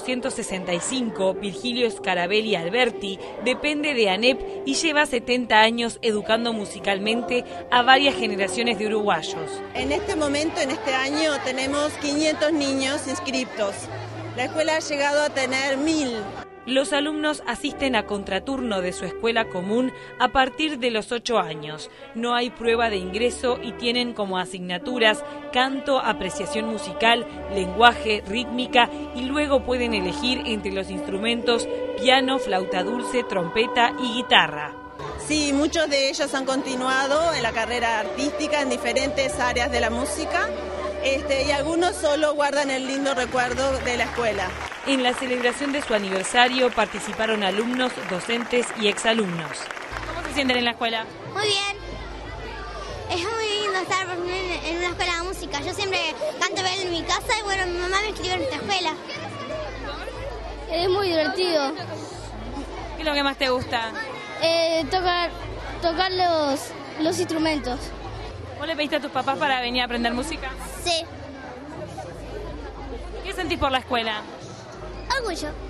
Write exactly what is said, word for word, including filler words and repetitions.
ochocientos sesenta y cinco, Virgilio Scarabelli Alberti depende de ANEP y lleva setenta años educando musicalmente a varias generaciones de uruguayos. En este momento, en este año, tenemos quinientos niños inscriptos. La escuela ha llegado a tener mil. Los alumnos asisten a contraturno de su escuela común a partir de los ocho años. No hay prueba de ingreso y tienen como asignaturas canto, apreciación musical, lenguaje, rítmica y luego pueden elegir entre los instrumentos piano, flauta dulce, trompeta y guitarra. Sí, muchos de ellos han continuado en la carrera artística en diferentes áreas de la música. Este, y algunos solo guardan el lindo recuerdo de la escuela. En la celebración de su aniversario participaron alumnos, docentes y exalumnos. ¿Cómo se sienten en la escuela? Muy bien. Es muy lindo estar en una escuela de música. Yo siempre canto bien en mi casa y bueno, mi mamá me inscribió en esta escuela. Es muy divertido. ¿Qué es lo que más te gusta? Eh, tocar tocar los, los instrumentos. ¿Vos le pediste a tus papás para venir a aprender música? Sí. ¿Qué sentís por la escuela? Orgullo.